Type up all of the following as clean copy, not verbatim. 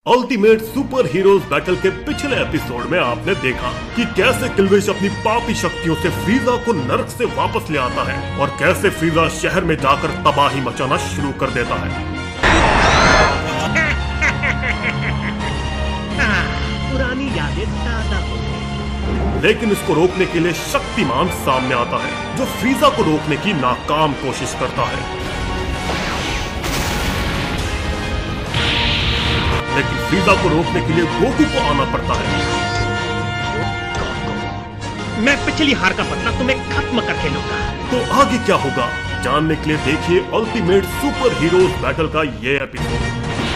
Ultimate super heroes battle के पिछले episode में आपने देखा कि कैसे किल्विश अपनी पापी शक्तियों से फ्रीजा को नर्क से वापस ले आता है और कैसे फ्रीजा शहर में जाकर तबाही मचाना शुरू कर देता है। पुरानी यादें ताजा हो गई। लेकिन इसको रोकने के लिए शक्तिमान सामने आता है जो फ्रीजा को रोकने की नाकाम कोशिश करता है। लेकिन फ्रीजा को रोकने के लिए गोकू को आना पड़ता है। मैं पिछली हार का बदला तुम्हें खत्म करके लूंगा। तो आगे क्या होगा जानने के लिए देखिए अल्टीमेट सुपर हीरोज बैटल का ये एपिसोड।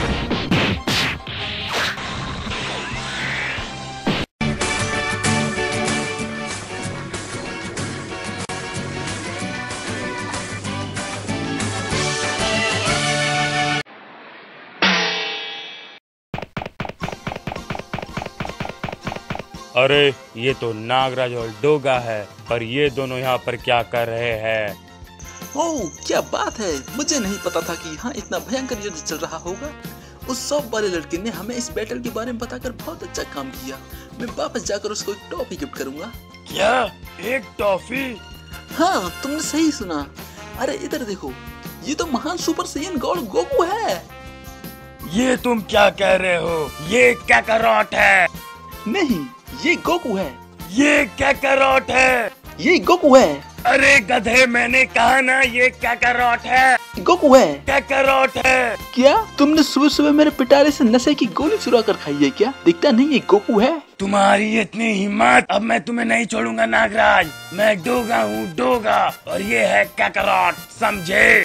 अरे ये तो नागराज और डोगा है, पर ये दोनों यहाँ पर क्या कर रहे हैं? ओह क्या बात है, मुझे नहीं पता था कि यहाँ इतना भयंकर युद्ध चल रहा होगा। उस सॉफ्ट वाले लड़के ने हमें इस बैटल के बारे में बताकर बहुत अच्छा काम किया। मैं वापस जाकर उसको एक टॉफी गिफ्ट करूंगा। क्या एक टॉफी? हाँ तुमने सही सुना। अरे इधर देखो, ये तो महान सुपर सैयन गॉड गोकू है। ये तुम क्या कह रहे हो? ये काकारोट है। नहीं ये गोकू है। ये काकारोट है। ये गोकू है। अरे गधे, मैंने कहा ना ये काकारोट है। गोकू है। काकारोट है। क्या तुमने सुबह सुबह मेरे पिटारे से नशे की गोली चुरा कर खाई है क्या? दिखता नहीं ये गोकू है। तुम्हारी इतनी हिम्मत, अब मैं तुम्हें नहीं छोड़ूंगा नागराज। मैं डोगा हूँ, डोगा, और ये है काकारोट, समझे?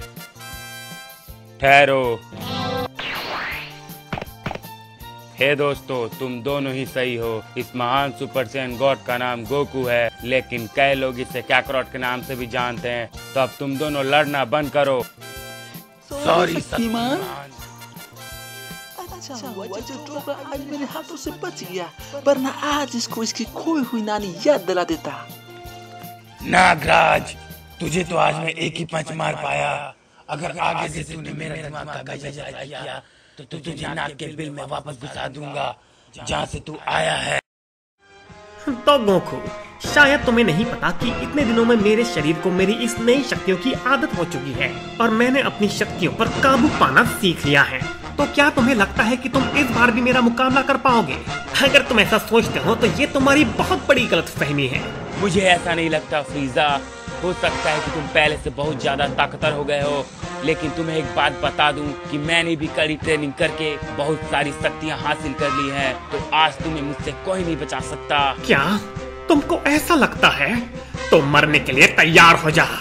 ठहरो। हे दोस्तों, तुम दोनों ही सही हो। इस महान सुपर सैयन गॉड का नाम गोकू है, लेकिन कई लोग इसे काकारोट के नाम से भी जानते हैं। तो अब तुम दोनों लड़ना बंद करो। सॉरी शक्तिमान। अच्छा हुआ जो डोगा आज मेरे हाथों से बच गया, वरना आज इसको इसकी खोई हुई नानी याद दिला देता। नागराज, तुझे तो आज मैं एक ही पंच मार पाया। अगर आगे से तूने मेरे दिमाग का गजब किया तो तुझे नाक के बिल में वापस घुसा दूंगा जहाँ से तू आया है। तो गोकू, शायद तुम्हें नहीं पता कि इतने दिनों में मेरे शरीर को मेरी इस नई शक्तियों की आदत हो चुकी है और मैंने अपनी शक्तियों पर काबू पाना सीख लिया है। तो क्या तुम्हें लगता है कि तुम इस बार भी मेरा मुकाबला कर पाओगे? अगर तुम ऐसा सोचते हो तो ये तुम्हारी बहुत बड़ी गलतफहमी है। मुझे ऐसा नहीं लगता फ्रीजा। हो सकता है कि तुम पहले से बहुत ज्यादा ताकतवर हो गए हो, लेकिन तुम्हें एक बात बता दूं कि मैंने भी कड़ी ट्रेनिंग करके बहुत सारी शक्तियां हासिल कर ली हैं। तो आज तुम्हें मुझसे कोई नहीं बचा सकता। क्या तुमको ऐसा लगता है? तो मरने के लिए तैयार हो जा।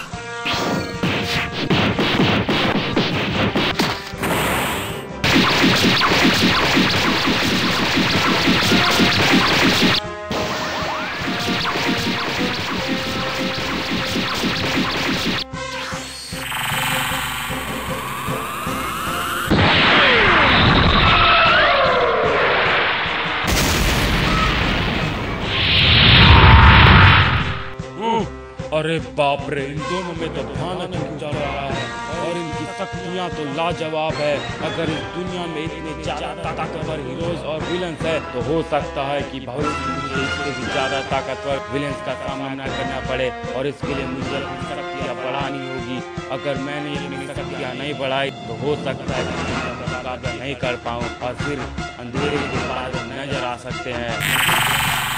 अरे बाप रे, इन दोनों में तो भयानक युद्ध चल रहा है और इनकी शक्तियां तो लाजवाब है। अगर इस दुनिया में इतने ज्यादा ताकतवर हीरोज और विलन्स है तो हो सकता है कि भविष्य में मुझे इससे भी ज्यादा ताकतवर विलन्स का सामना करना पड़े, और इसके लिए मुझे अपनी शक्तियां बढ़ानी होगी। अगर मैंने अपनी शक्तियां नहीं बढ़ाई तो हो सकता है कि मैं मुकाबला नहीं कर पाऊँ और फिर अंधेरे के बाद नजर आ सकते हैं।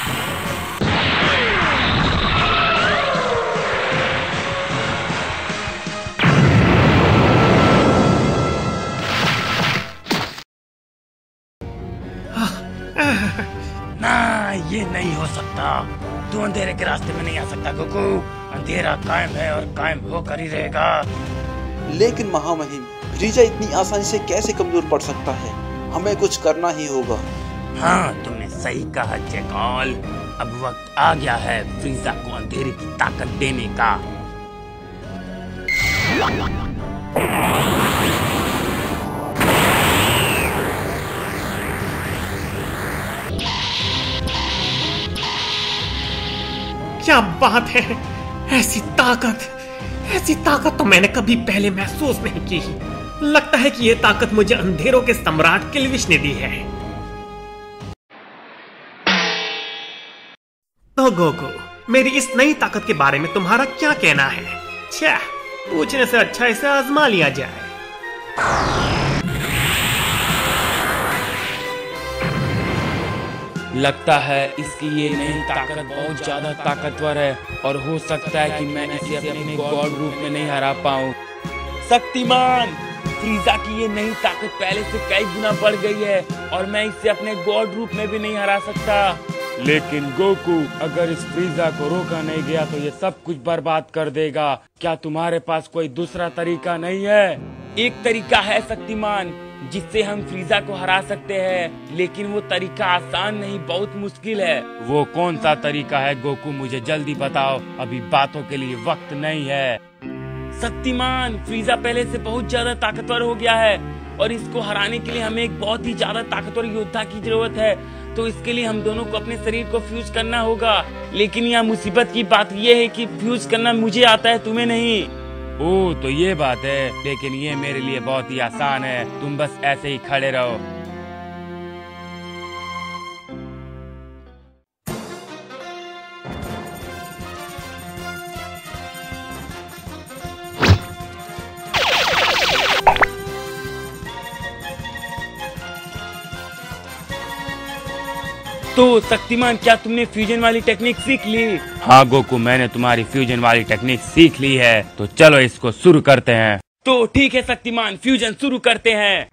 ना, ये नहीं हो सकता। तू अंधेरे के रास्ते में नहीं आ सकता गोकू। अंधेरा कायम है और कायम होकर ही रहेगा। लेकिन महामहिम, फ्रीजा इतनी आसानी से कैसे कमजोर पड़ सकता है? हमें कुछ करना ही होगा। हाँ तुमने सही कहा जैकॉल। अब वक्त आ गया है फ्रीजा को अंधेरे की ताकत देने का। क्या बात है, ऐसी ताकत तो मैंने कभी पहले महसूस नहीं की। लगता है कि ये ताकत मुझे अंधेरों के सम्राट किल्विश ने दी है। तो गोकू, मेरी इस नई ताकत के बारे में तुम्हारा क्या कहना है? छह, पूछने से अच्छा इसे आजमा लिया जाए। लगता है इसकी ये नई ताकत बहुत ज्यादा ताकतवर है और हो सकता है कि मैं इसे अपने गॉड रूप में नहीं हरा पाऊं। शक्तिमान, फ्रीजा की ये नई ताकत पहले से कई गुना बढ़ गई है और मैं इसे अपने गॉड रूप में भी नहीं हरा सकता। लेकिन गोकू, अगर इस फ्रीजा को रोका नहीं गया तो ये सब कुछ बर्बाद कर देगा। क्या तुम्हारे पास कोई दूसरा तरीका नहीं है? एक तरीका है शक्तिमान, जिससे हम फ्रीजा को हरा सकते हैं, लेकिन वो तरीका आसान नहीं, बहुत मुश्किल है। वो कौन सा तरीका है गोकू? मुझे जल्दी बताओ, अभी बातों के लिए वक्त नहीं है। शक्तिमान, फ्रीजा पहले से बहुत ज्यादा ताकतवर हो गया है और इसको हराने के लिए हमें एक बहुत ही ज्यादा ताकतवर योद्धा की जरूरत है। तो इसके लिए हम दोनों को अपने शरीर को फ्यूज करना होगा। लेकिन यहाँ मुसीबत की बात ये है कि फ्यूज करना मुझे आता है, तुम्हें नहीं। ओह, तो ये बात है, लेकिन ये मेरे लिए बहुत ही आसान है। तुम बस ऐसे ही खड़े रहो। तो शक्तिमान, क्या तुमने फ्यूजन वाली टेक्निक सीख ली? हाँ गोकू, मैंने तुम्हारी फ्यूजन वाली टेक्निक सीख ली है। तो चलो इसको शुरू करते हैं। तो ठीक है शक्तिमान, फ्यूजन शुरू करते हैं।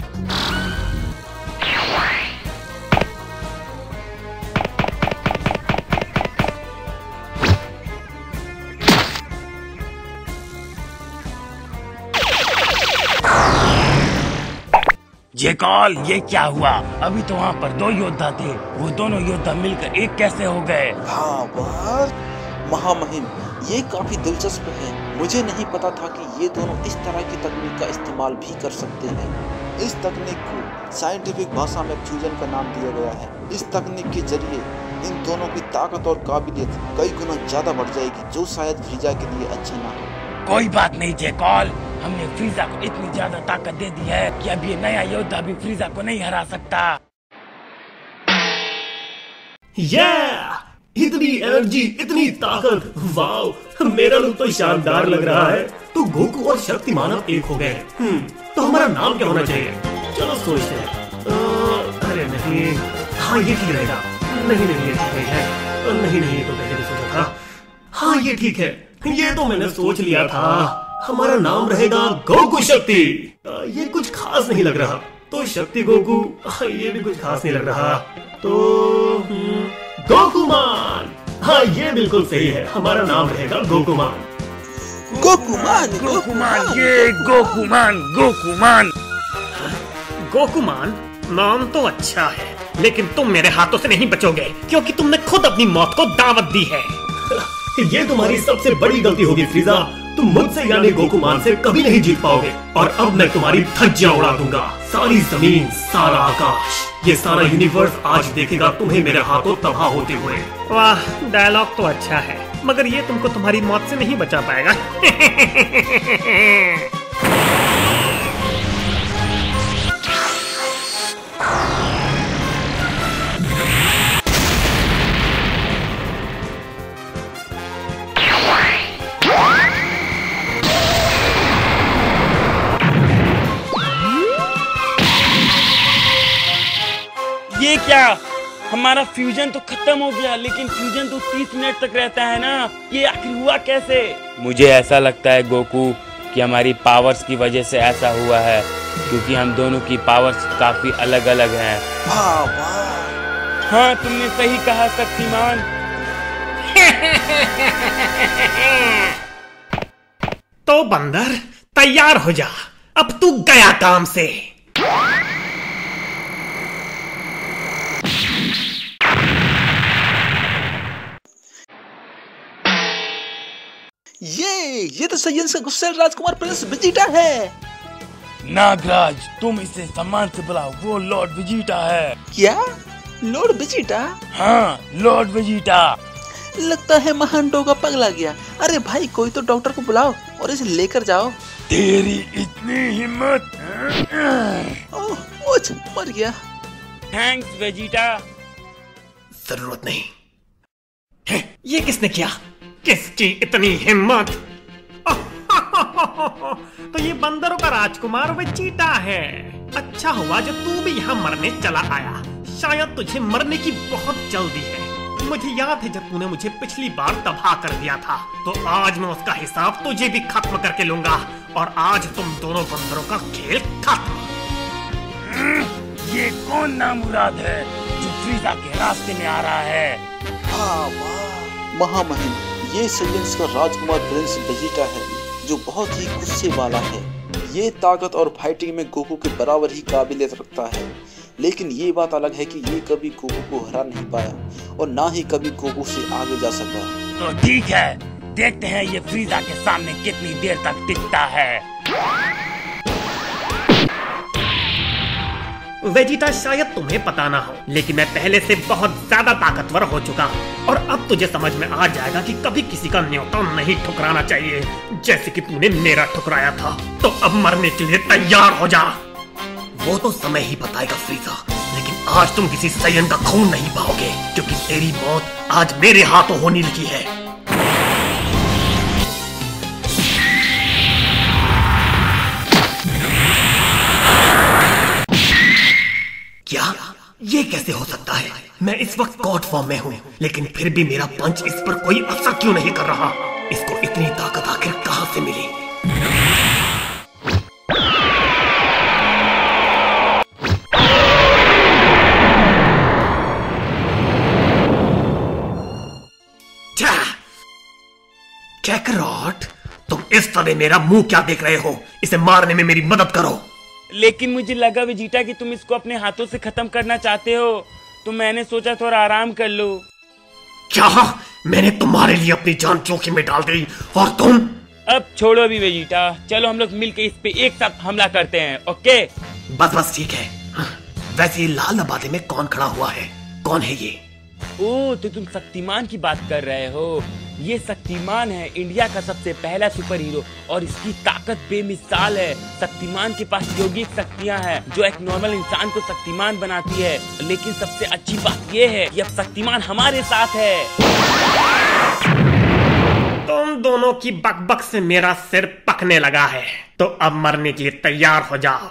जेकॉल, ये क्या हुआ? अभी तो वहाँ पर दो योद्धा थे, वो दोनों योद्धा मिलकर एक कैसे हो गए? भावार्थ महामहिम, ये काफी दिलचस्प है। मुझे नहीं पता था कि ये दोनों इस तरह की तकनीक का इस्तेमाल भी कर सकते हैं। इस तकनीक को साइंटिफिक भाषा में फ्यूजन का नाम दिया गया है। इस तकनीक के जरिए इन दोनों की ताकत और काबिलियत कई गुना ज्यादा बढ़ जाएगी, जो शायद फ्रीजा के लिए अच्छा ना हो। कोई बात नहीं जेकॉल, हमने फ्रीजा को इतनी ज्यादा ताकत दे दी है कि अब ये नया योद्धा भी फ्रीजा को नहीं हरा सकता। इतनी एनर्जी, इतनी ताकत, वाव! मेरा लुक तो शानदार लग रहा है। तो गोकू और शक्तिमान अब एक हो गए। तो हमारा नाम क्या होना चाहिए? चलो सोचते हैं। अरे नहीं, हाँ ये ठीक रहेगा। नहीं नहीं, ये ठीक नहीं है। नहीं नहीं, ये तो पहले भी सोचा था। हाँ ये ठीक है, ये तो मैंने सोच लिया था। हमारा नाम रहेगा गोकू शक्ति। ये कुछ खास नहीं लग रहा। तो शक्ति गोकू, ये भी कुछ खास नहीं लग रहा। तो गोकुमान, हाँ ये बिल्कुल सही है। हमारा नाम रहेगा गोकुमान। गोकुमान, गोकुमान, ये गोकुमान, गोकुमान। गोकुमान नाम तो अच्छा है, लेकिन तुम मेरे हाथों से नहीं बचोगे, क्योंकि तुमने खुद अपनी मौत को दावत दी है। ये तुम्हारी सबसे बड़ी गलती होगी फ्रीजा। तुम मुझसे यानी गोकुमान से कभी नहीं जीत पाओगे। और अब मैं तुम्हारी धज्जियां उड़ा दूंगा। सारी जमीन, सारा आकाश, ये सारा यूनिवर्स आज देखेगा तुम्हें मेरे हाथों तबाह होते हुए। वाह, डायलॉग तो अच्छा है, मगर ये तुमको तुम्हारी मौत से नहीं बचा पाएगा। ये क्या? हमारा फ्यूजन तो खत्म हो गया, लेकिन फ्यूजन तो 30 मिनट तक रहता है ना। ये आखिर हुआ कैसे? मुझे ऐसा लगता है गोकू कि हमारी पावर्स की वजह से ऐसा हुआ है, क्योंकि हम दोनों की पावर्स काफी अलग अलग हैं। हाँ, तुमने सही कहा शक्तिमान। तो बंदर तैयार हो जा, अब तू गया काम से। ये तो साइंस का गुस्सेल राजकुमार प्रिंस वेजिटा है। नागराज, तुम इसे सम्मान से बुलाओ, वो लॉर्ड वेजिटा है। क्या? Lord Vegeta? हाँ, लॉर्ड वेजिटा। लगता है महान डोगा पगला गया। अरे भाई, कोई तो डॉक्टर को बुलाओ और इसे लेकर जाओ। तेरी इतनी हिम्मत। ओह मुझ मर गया। Thanks Vegeta. जरूरत नहीं। ये किसने किया? किसकी इतनी हिम्मत? तो ये बंदरों का राजकुमार वेजिटा है। अच्छा हुआ जो तू भी यहाँ मरने चला आया। शायद तुझे मरने की बहुत जल्दी है। मुझे याद है जब तूने मुझे पिछली बार तबाह कर दिया था, तो आज मैं उसका हिसाब तुझे भी खत्म करके लूंगा। और आज तुम दोनों बंदरों का खेल खत्म। ये कौन नामुराद है जो फ्रीजा के रास्ते में आ रहा है? हाँ वाह महामहिम, ये सैयंस का राजकुमार प्रिंस वेजिटा है जो बहुत ही गुस्से वाला है। ये ताकत और फाइटिंग में गोकू के बराबर ही काबिलियत रखता है, लेकिन ये बात अलग है कि ये कभी गोकू को हरा नहीं पाया और ना ही कभी गोकू से आगे जा सका। तो ठीक है, देखते हैं ये फ्रीजा के सामने कितनी देर तक टिकता है। वेजिटा शायद तुम्हें पता ना हो, लेकिन मैं पहले से बहुत ज्यादा ताकतवर हो चुका हूँ और अब तुझे समझ में आ जाएगा कि कभी किसी का न्योता नहीं ठुकराना चाहिए, जैसे कि तूने मेरा ठुकराया था। तो अब मरने के लिए तैयार हो जा। वो तो समय ही बताएगा फ्रीजा, लेकिन आज तुम किसी सैयन का खून नहीं पाओगे, क्योंकि तेरी मौत आज मेरे हाथों होने लगी है। क्या? ये कैसे हो सकता है? मैं इस वक्त गॉड फॉर्म में हूँ, लेकिन फिर भी मेरा पंच इस पर कोई असर क्यों नहीं कर रहा? इसको इतनी ताकत आखिर कहाँ से मिली? कैकरॉट, तुम इस समय मेरा मुंह क्या देख रहे हो? इसे मारने में मेरी मदद करो। लेकिन मुझे लगा वेजिटा कि तुम इसको अपने हाथों से खत्म करना चाहते हो, तो मैंने सोचा थोड़ा आराम कर लो। क्या? मैंने तुम्हारे लिए अपनी जान जोखिम में डाल दी और तुम? अब छोड़ो भी वेजिटा, चलो हम लोग मिलकर इस पे एक साथ हमला करते हैं। ओके बस बस ठीक है। वैसे ये लाल नबाते में कौन खड़ा हुआ है? कौन है ये? ओह, तो तुम शक्तिमान की बात कर रहे हो। ये शक्तिमान है इंडिया का सबसे पहला सुपर हीरो और इसकी ताकत बेमिसाल है। शक्तिमान के पास यौगिक शक्तियां हैं जो एक नॉर्मल इंसान को शक्तिमान बनाती है, लेकिन सबसे अच्छी बात ये है कि अब शक्तिमान हमारे साथ है। तुम दोनों की बकबक से मेरा सिर पकने लगा है, तो अब मरने के लिए तैयार हो जाओ।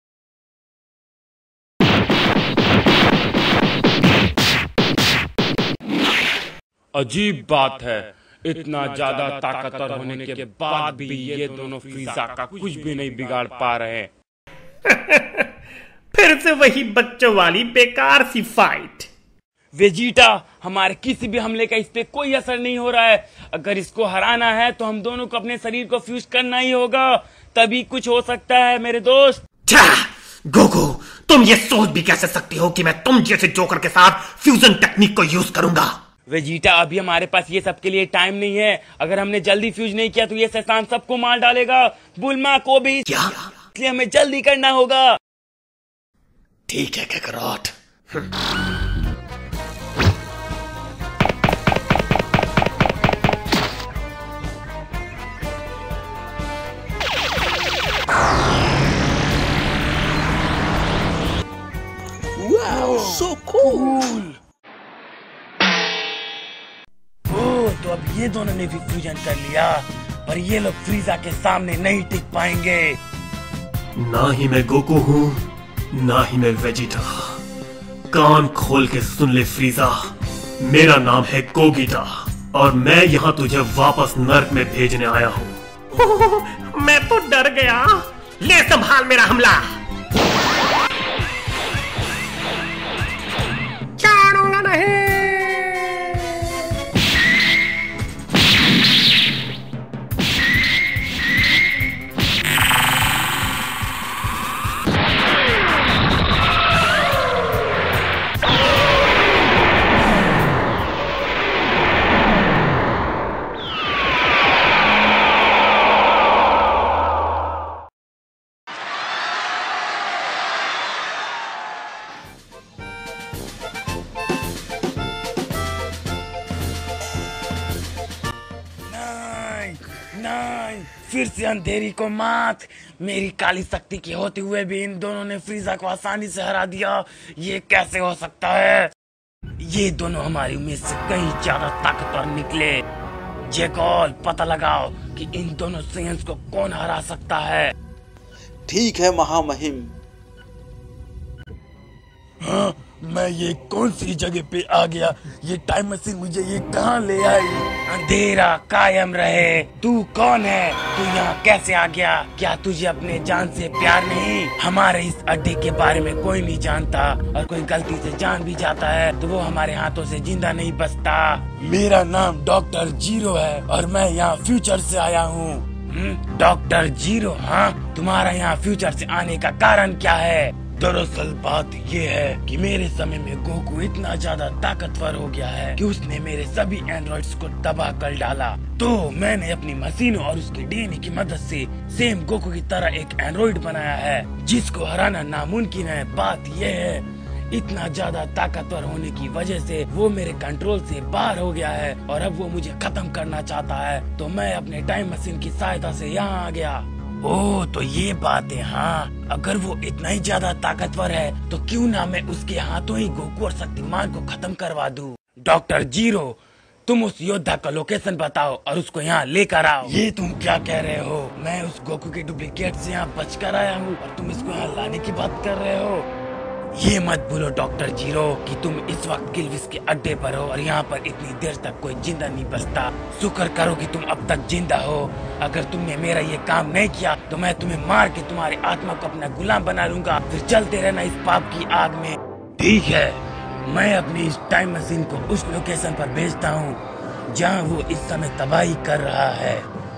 अजीब बात है, इतना ज्यादा ताकतवर होने के बाद भी ये दोनों फ्रीजा का कुछ भी नहीं बिगाड़ पा रहे हैं। फिर से वही बच्चों वाली बेकार सी फाइट। वेजिटा, हमारे किसी भी हमले का इस पे कोई असर नहीं हो रहा है। अगर इसको हराना है तो हम दोनों को अपने शरीर को फ्यूज करना ही होगा, तभी कुछ हो सकता है मेरे दोस्त। गोकू, तुम ये सोच भी कैसे सकती हो कि मैं तुम जैसे जोकर के साथ फ्यूजन टेक्निक को यूज करूंगा? वेजिटा, अभी हमारे पास ये सब के लिए टाइम नहीं है। अगर हमने जल्दी फ्यूज नहीं किया तो ये शैतान सबको मार डालेगा, बुल्मा को भी। क्या? इसलिए हमें जल्दी करना होगा। ठीक है कैकरॉट। Wow so cool. तो अब ये दोनों ने भी फ्यूजन कर लिया, पर ये लोग फ्रीजा के सामने नहीं टिक पाएंगे। ना ही मैं गोकू हूँ, ना ही मैं वेजिटा। कान खोल के सुन ले फ्रीजा, मेरा नाम है गोगीटा और मैं यहाँ तुझे वापस नर्क में भेजने आया हूँ। मैं तो डर गया। ले संभाल मेरा हमला। छोड़ूंगा नहीं। फिर से अंधेरी को मात। मेरी काली शक्ति के होते हुए भी इन दोनों ने फ्रीजा को आसानी से हरा दिया। ये कैसे हो सकता है? ये दोनों हमारी उम्मीद से कहीं ज्यादा ताकतवर निकले। जैकॉल, पता लगाओ कि इन दोनों सेंस को कौन हरा सकता है। ठीक है महामहिम। हाँ, मैं ये कौन सी जगह पे आ गया? ये टाइम मशीन मुझे ये कहाँ ले आई? अंधेरा कायम रहे। तू कौन है? तू यहाँ कैसे आ गया? क्या तुझे अपने जान से प्यार नहीं? हमारे इस अड्डे के बारे में कोई नहीं जानता, और कोई गलती से जान भी जाता है तो वो हमारे हाथों से जिंदा नहीं बचता। मेरा नाम डॉक्टर जीरो है और मैं यहाँ फ्यूचर से आया हूँ। Doctor zero? हाँ, तुम्हारा यहाँ फ्यूचर से आने का कारण क्या है? दरअसल बात ये है कि मेरे समय में गोकू इतना ज्यादा ताकतवर हो गया है कि उसने मेरे सभी एंड्रॉइड्स को तबाह कर डाला। तो मैंने अपनी मशीनों और उसके डीएनए की मदद से सेम गोकू की तरह एक एंड्रॉइड बनाया है जिसको हराना नामुमकिन है। बात ये है, इतना ज्यादा ताकतवर होने की वजह से वो मेरे कंट्रोल से बाहर हो गया है और अब वो मुझे खत्म करना चाहता है। तो मैं अपने टाइम मशीन की सहायता से यहाँ आ गया। ओह, तो ये बात है। हाँ, अगर वो इतना ही ज्यादा ताकतवर है तो क्यों ना मैं उसके हाथों ही गोकू और शक्तिमान को खत्म करवा दूं। डॉक्टर जीरो, तुम उस योद्धा का लोकेशन बताओ और उसको यहाँ लेकर आओ। ये तुम क्या कह रहे हो? मैं उस गोकू के डुप्लीकेट से यहाँ बचकर आया हूँ और तुम इसको यहाँ लाने की बात कर रहे हो? ये मत भूलो डॉक्टर जीरो कि तुम इस वक्त किल्विश के अड्डे पर हो और यहाँ पर इतनी देर तक कोई जिंदा नहीं बचता। शुक्र करो कि तुम अब तक जिंदा हो। अगर तुमने मेरा ये काम नहीं किया तो मैं तुम्हें मार के तुम्हारी आत्मा को अपना गुलाम बना लूंगा, फिर चलते रहना इस पाप की आग में। ठीक है, मैं अपनी इस टाइम मशीन को उस लोकेशन पर भेजता हूँ जहाँ वो इस समय तबाही कर रहा है।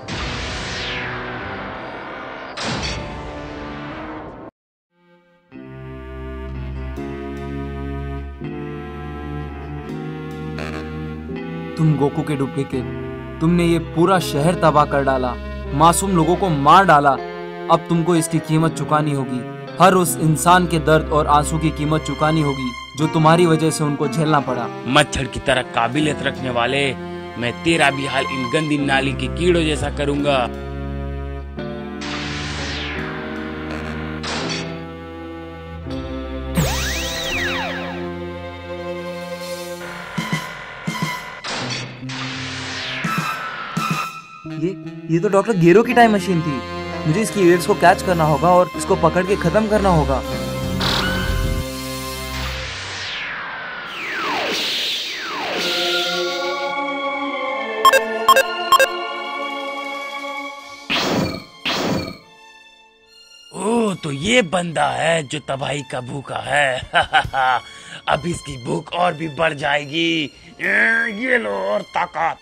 तुम गोकू के डुप्लीकेट, तुमने ये पूरा शहर तबाह कर डाला, मासूम लोगों को मार डाला। अब तुमको इसकी कीमत चुकानी होगी। हर उस इंसान के दर्द और आंसू की कीमत चुकानी होगी जो तुम्हारी वजह से उनको झेलना पड़ा। मच्छर की तरह काबिलियत रखने वाले, मैं तेरा भी हाल इन गंदी नाली के कीड़ों जैसा करूंगा। ये तो डॉक्टर गेरो की टाइम मशीन थी। मुझे इसकी वेव्स को कैच करना होगा और इसको पकड़ के खत्म करना होगा। ओह, तो ये बंदा है जो तबाही का भूखा है। अब इसकी भूख और भी बढ़ जाएगी। ये लो और ताकत।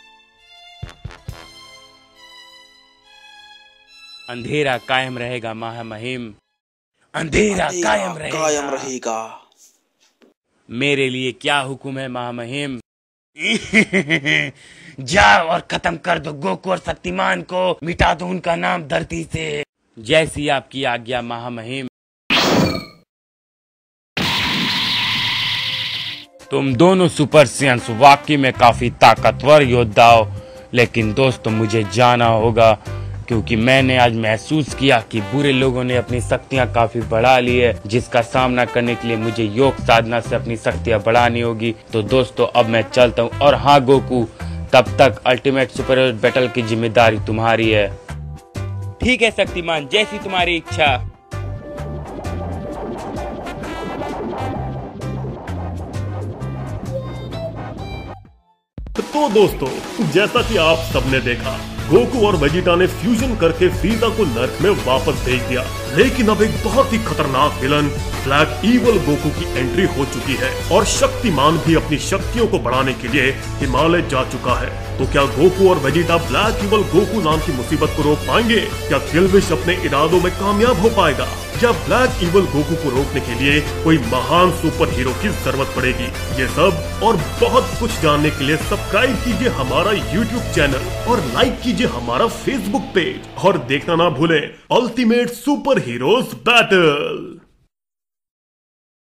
अंधेरा कायम रहेगा महामहिम। अंधेरा कायम रहेगा। मेरे लिए क्या हुक्म है महामहिम? जाओ और खत्म कर दो गोकू और शक्तिमान को, मिटा दो उनका नाम धरती से। जैसी आपकी आज्ञा महामहिम। तुम दोनों सुपर सेंस वाकई में काफी ताकतवर योद्धा हो, लेकिन दोस्तों मुझे जाना होगा क्योंकि मैंने आज महसूस किया कि बुरे लोगों ने अपनी शक्तियां काफी बढ़ा ली है, जिसका सामना करने के लिए मुझे योग साधना से अपनी शक्तियां बढ़ानी होगी। तो दोस्तों अब मैं चलता हूँ। और हाँ गोकू, तब तक अल्टीमेट सुपर हीरो बैटल की जिम्मेदारी तुम्हारी है। ठीक है शक्तिमान, जैसी तुम्हारी इच्छा। तो दोस्तों, जैसा कि आप सबने देखा, गोकू और वेजिटा ने फ्यूजन करके फ्रीजा को नर्क में वापस भेज दिया। लेकिन अब एक बहुत ही खतरनाक विलन ब्लैक ईवल गोकू की एंट्री हो चुकी है और शक्तिमान भी अपनी शक्तियों को बढ़ाने के लिए हिमालय जा चुका है। तो क्या गोकू और वेजिटा ब्लैक ईवल गोकू नाम की मुसीबत को रोक पाएंगे? क्या किल्विश अपने इरादों में कामयाब हो पाएगा या ब्लैक ईवल गोकू को रोकने के लिए कोई महान सुपर हीरो की जरूरत पड़ेगी? ये सब और बहुत कुछ जानने के लिए सब्सक्राइब कीजिए हमारा YouTube चैनल और लाइक कीजिए हमारा Facebook पेज और देखना ना भूलें अल्टीमेट सुपर हीरोज बैटल।